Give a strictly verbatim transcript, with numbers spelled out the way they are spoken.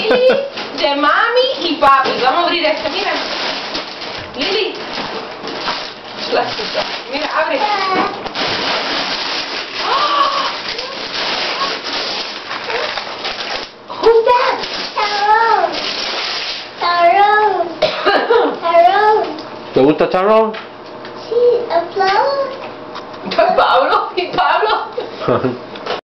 Lili, de mami y papi. Vamos a abrir esto, mira. Lili. Plástica. Mira, abre. ¡Oh! Who's that? Tyrone. Tyrone. Tyrone. ¿Te gusta Tyrone? Sí, a flower. Pablo y Pablo.